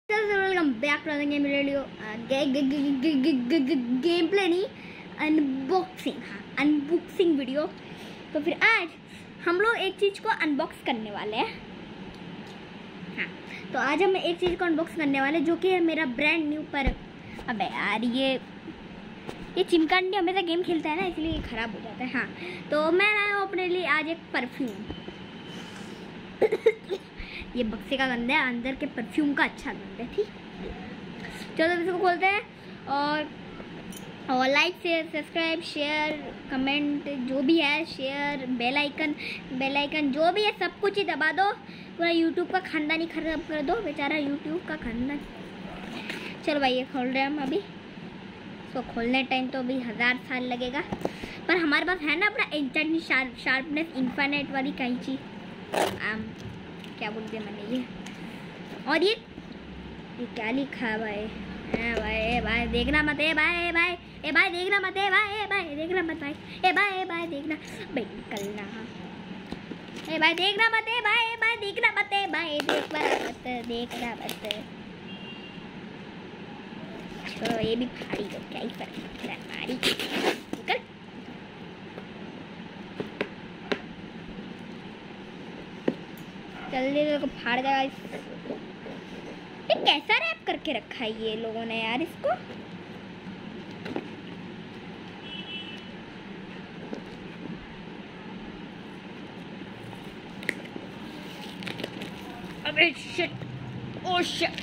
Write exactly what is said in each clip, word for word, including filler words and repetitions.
Welcome back to game video game play नहीं unboxing. हाँ, unboxing video. तो फिर आज हम लोग एक चीज़ को अनबॉक्स करने वाले हैं। हाँ, तो आज हम एक चीज़ को अनबॉक्स करने वाले हैं जो कि है मेरा ब्रांड न्यू। पर अबे यार ये ये चिमकांडी हमेशा गेम खेलता है ना, इसलिए ये ख़राब हो जाता है। हाँ, तो मैं लाया हूँ अपने लिए आज एक परफ्यूम। ये बक्से का गंदा है, अंदर के परफ्यूम का अच्छा गंदा है। ठीक, चलो इसको खोलते हैं। और और like share subscribe share comment जो भी है, share bell icon bell icon जो भी है सब कुछ ही दबा दो। पूरा यूट्यूब का खानदान ही खराब कर दो, बेचारा यूट्यूब का खानदान। चलो भाई ये खोल रहे हैं हम अभी। इसको खोलने टाइम तो अभी हज़ार साल लगेगा, पर हमारे पास है ना अपना इंटरनेट शार्प शार्पनेस इन्फिनिट वाली कैंची। आम क्या बोल दिया मैंने ये। और ये ये क्या लिखा है भाई? ए भाई ए भाई देखना मत, ए भाई ए भाई ए भाई देखना मत, ए भाई ए भाई देखना मत भाई, ए भाई ए भाई देखना भाई निकलना। ए भाई देखना मत, ए भाई ए भाई देखना मत, ए भाई देखना मत देखना मत। तो ये भी फाड़ी दो, क्या ही फर्क पड़ता है, फाड़ी निकल। जल्दी को फाड़ देगा। ये कैसा रैप करके रखा है ये लोगों ने यार इसको। अबे शिट, ओ शिट।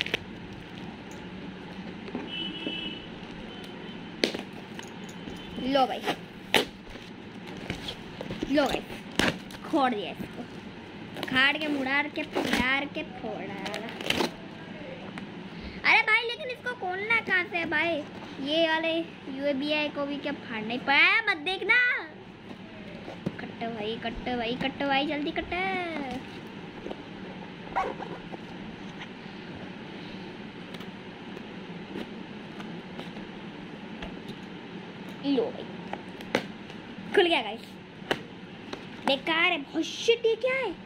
लो भाई लो भाई खोड़ दिया इसको, खाड़ के मुड़ार के फुड़ार के फोड़ा। अरे भाई लेकिन इसको खोलना कहाँ से है भाई? ये वाले यूएबीआई को भी क्या फाड़ना ही पड़ा? मत देखना। कट भाई कट भाई कट भाई जल्दी कट। लो भाई खुल गया गाइस। बेकार है बहुत। शिट, ये क्या है?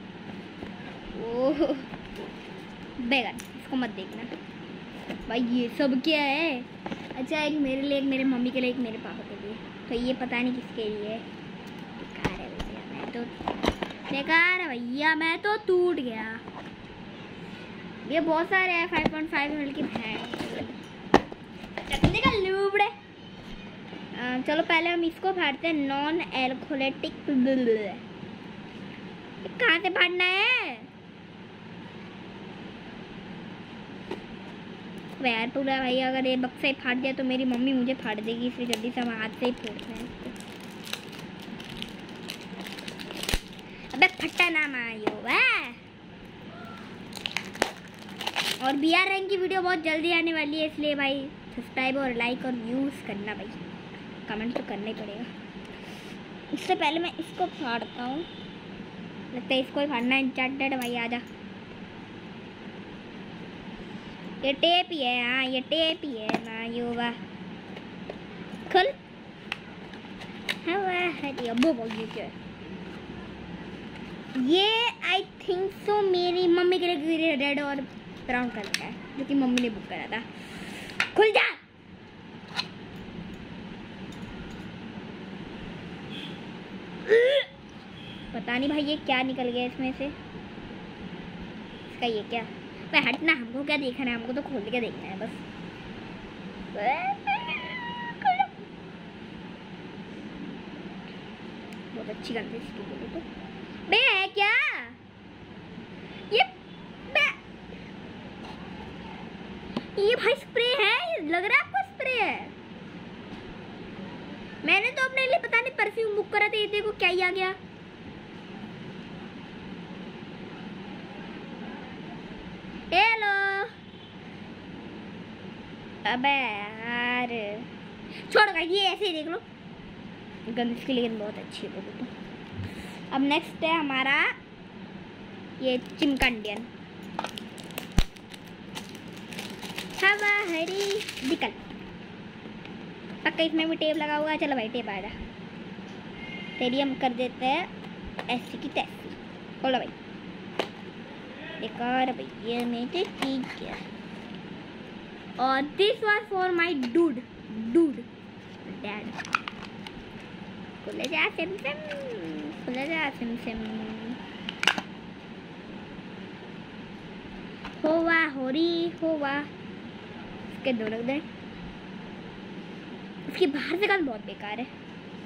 ओह बेकार, इसको मत देखना भाई। ये सब क्या है? अच्छा, एक मेरे लिए, एक मेरे मम्मी के लिए, एक मेरे पापा के लिए। तो ये पता नहीं किसके लिए है। बेकार है भैया, मैं तो बेकार है भैया, मैं तो टूट गया। ये बहुत सारे हैं, five point five M L की भैंस का लूबड़े। चलो पहले हम इसको फाड़ते हैं। Non alcoholic. कहाँ से फाड़ना है यार पूरा भाई? अगर ये बक्सा ही फाड़ दिया तो मेरी मम्मी मुझे फाड़ देगी, इसलिए जल्दी से हम हाथ से ही फोड़ते हैं। अबे फट्टा ना मारियो वाह। और बी आर रैंक की वीडियो बहुत जल्दी आने वाली है, इसलिए भाई सब्सक्राइब और लाइक और व्यूज करना भाई, कमेंट तो करना ही पड़ेगा। इससे पहले मैं इसको फाड़ता हूँ, लगता है इसको ही फाड़ना है। चट भाई आजा, ये टेप ही है। हाँ ये टेप ही है ना योगा। खुल। हाँ वाह ये क्या है? ये आई थिंक सो मेरी मम्मी के लिए रेड और ब्राउन कलर का है, जो कि मम्मी ने बुक करा था। खुल जा। पता नहीं भाई ये क्या निकल गया इसमें से। इसका ये क्या? भाई हटना, हमको क्या देखना है? हमको तो खोल के देखना है बस। बहुत अच्छी गंदी इसकी बोली तो। बे है क्या ये? बे ये भाई स्प्रे है, लग रहा है आपको स्प्रे है। मैंने तो अपने लिए पता नहीं परफ्यूम बुक करा था, ये देखो क्या ही आ गया। हेलो। अबे यार छोड़ भाई, ये ऐसे ही देख लो। गंद इसकी लेकिन बहुत अच्छी है बोलो तो। अब नेक्स्ट है हमारा ये चिमकांडियन। हवा हरी निकल। पक्का इसमें भी टेप लगा हुआ है। चलो भाई टेप आएगा, तेरी हम कर देते हैं ऐसी की तैसी। बोलो भाई बेकार भैया में तो ठीक है। और this was for my dude dude dad. खुले जा सिम सिम, खुले जा सिम सिम। होवा होरी होवा। इसके दो रख दे। इसकी बाहर से गन बहुत बेकार है।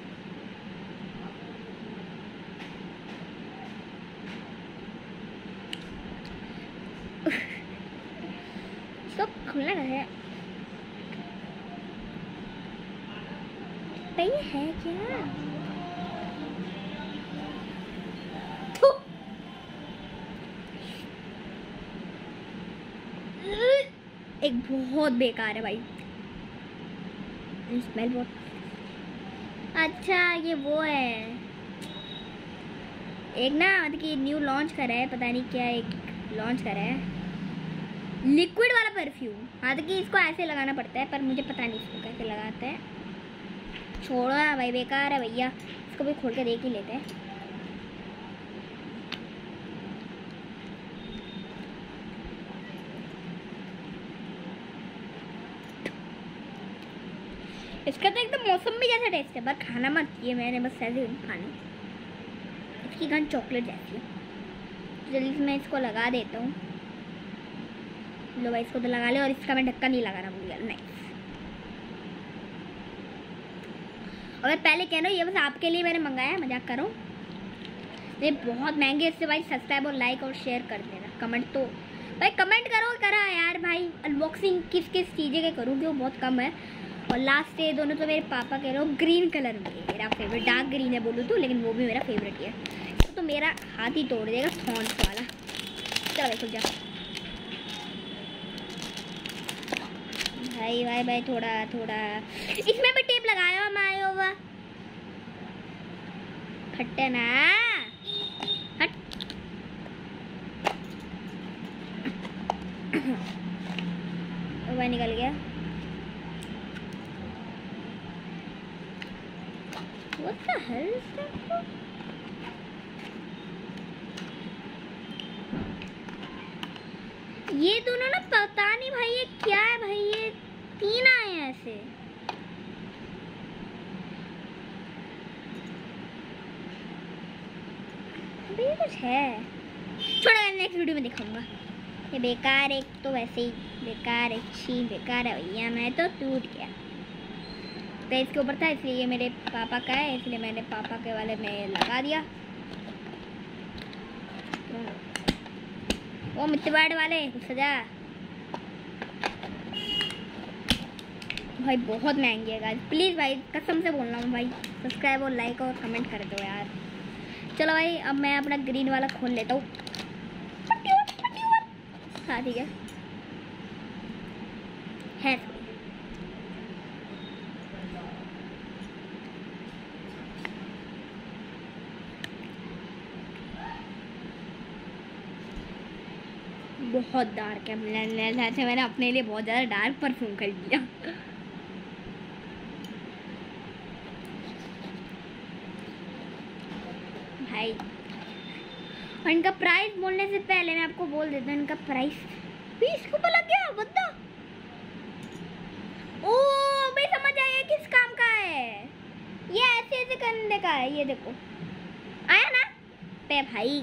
इसको खुलना है। ये है क्या? एक बहुत बेकार है भाई, स्मेल बहुत। अच्छा ये वो है एक ना, मतलब कि न्यू लॉन्च करा है, पता नहीं क्या एक लॉन्च करा है लिक्विड वाला परफ्यूम। हाँ तो कि इसको ऐसे लगाना पड़ता है, पर मुझे पता नहीं इसको कैसे लगाते हैं। छोड़ो ना भाई, बेकार है भैया। इसको भी खोल के देख ही लेते हैं। इसका तो एकदम मौसमी जैसा टेस्ट है, पर खाना मत ये मैंने बस ऐसे खाने। इसकी गंध चॉकलेट जैसी है। जल्दी से मैं इसको लगा देता हूँ। लो भाई इसको तो लगा ले, और इसका मैं ढक्कन नहीं लगाना भूल गया। नहीं, अगर पहले कह रहा हूँ ये बस आपके लिए मैंने मंगाया, मजाक करो। ये बहुत महंगे, इससे भाई सब्सक्राइब और लाइक और शेयर कर देना। कमेंट तो भाई कमेंट करो करा यार भाई। अनबॉक्सिंग किस किस चीज़ें के करूँगी वो बहुत कम है। और लास्ट ये दोनों तो मेरे पापा कह रहे हो ग्रीन कलर में, मेरा फेवरेट डार्क ग्रीन है बोलूँ तो, लेकिन वो भी मेरा फेवरेट ही है। तो, तो मेरा हाथ ही तोड़ देगा थॉन्स वाला। चलो भाई खुल जा भाई भाई भाई। थोड़ा थोड़ा इसमें भी टेप लगाया मायो हुआ फटे ना। हट वह निकल गया। What the hell is that? ये दोनों ना पता नहीं भाई ये क्या है भाई। ये तीन आए हैं ऐसे। अभी कुछ है, छोड़ो नेक्स्ट वीडियो में दिखाऊंगा। ये बेकार, एक तो वैसे ही बेकार है, छी बेकार है भैया। मैं तो टूट गया। तो इसके ऊपर था इसलिए ये मेरे पापा का है, इसलिए मैंने पापा के वाले में लगा दिया। वो मिट्टीबाड़ वाले सजा भाई बहुत महंगी है गाइस। प्लीज़ भाई कसम से बोल रहा हूँ भाई, सब्सक्राइब और लाइक और कमेंट कर दो यार। चलो भाई अब मैं अपना ग्रीन वाला खोल लेता हूँ। हाँ ठीक है है बहुत डार्क है। मैंने अपने लिए बहुत ज़्यादा डार्क परफ्यूम कर दिया। भाई और इनका प्राइस बोलने से पहले मैं आपको बोल देता हूँ, इनका प्राइस बीस को लग गया बता। ओ भाई समझ आया किस काम का है। ये ऐसे ऐसे करने का है। ये देखो आया ना पे भाई।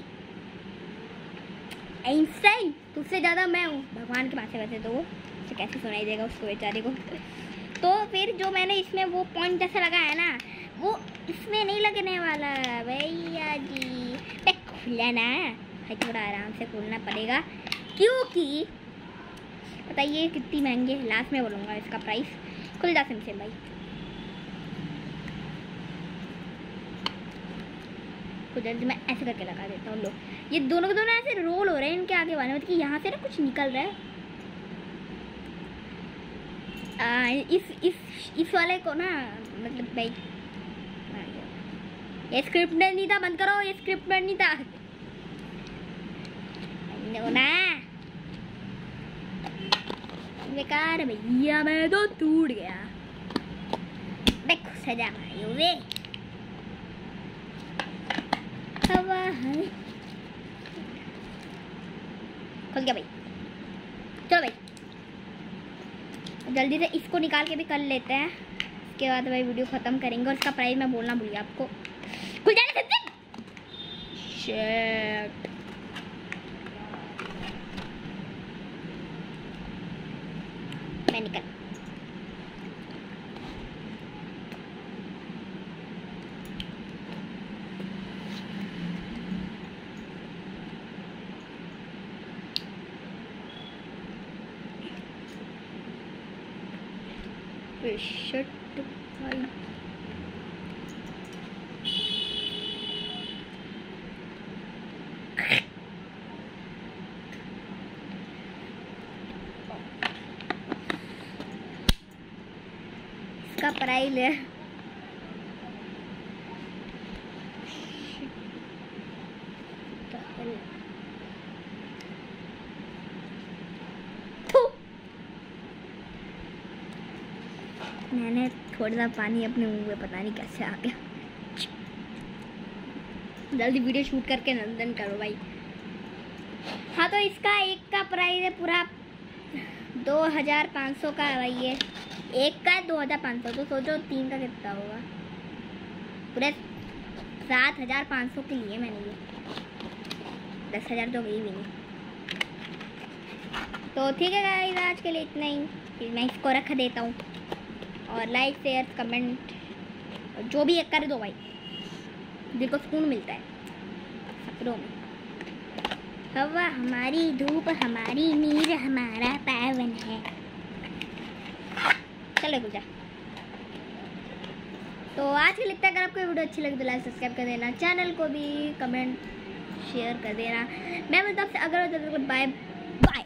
आइंस्टाइन तुझसे ज़्यादा मैं हूँ भगवान के पास है वैसे तो वो तो कैसे सुनाई देगा उसको बेचारे को। तो फिर जो मैंने इसमें वो पॉइंट जैसा लगाया ना वो इसमें नहीं लगने वाला भैया जी। खुला ना भाई, थोड़ा आराम से खोलना पड़ेगा क्योंकि बताइए कितनी महंगी है। लास्ट में बोलूँगा इसका प्राइस। खुल जा सिम सिम भाई। तो जल्दी मैं ऐसे करके लगा देता हूँ। लो ये दोनों के दोनों ऐसे रोल हो रहे हैं इनके आगे वाले, मतलब कि यहाँ से ना कुछ निकल रहा है। आ, इस इस इस वाले को ना मतलब भाई ये स्क्रिप्ट नहीं था, बंद करो। ये स्क्रिप्ट नहीं था ना, बेकार भैया। मैं तो टूट गया। देखो सजा मारियो वे हवा है। खुल गया भाई। चलो भाई जल्दी से इसको निकाल के भी कर लेते हैं, इसके बाद भाई वीडियो ख़त्म करेंगे। और इसका प्राइस मैं बोलना भूल गया आपको। खुल जाने से शिट। मैं निकल शिट भाई। इसका प्राइस है मैंने थोड़ा सा पानी अपने मुंह में, पता नहीं कैसे आ गया। जल्दी वीडियो शूट करके नंदन करो भाई। हाँ तो इसका एक का प्राइस है पूरा दो हज़ार पाँच सौ का है भाई। ये एक का है दो हज़ार पाँच सौ, तो सोचो तीन का कितना होगा। पूरे सात हज़ार पाँच सौ के लिए मैंने ये, दस हज़ार तो गई भी नहीं। तो ठीक है गाइस, आज के लिए इतना ही। फिर मैं इसको रख देता हूँ और लाइक शेयर कमेंट जो भी एक कर दो भाई, दिल को सुकून मिलता है सपनों में। हवा हमारी, धूप हमारी, नीर हमारा पावन है। चलो गुजा। तो आज के लिए अगर आपको वीडियो अच्छी लगी तो लाइक सब्सक्राइब कर देना, चैनल को भी कमेंट शेयर कर देना। मैं बोलता हूँ अगर बाय बाय।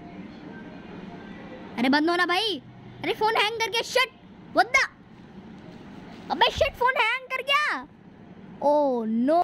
अरे बंद होना भाई, अरे फोन हैंग कर गया। शिट व्हाट द, अबे शिट फोन हैंग कर गया। Oh no.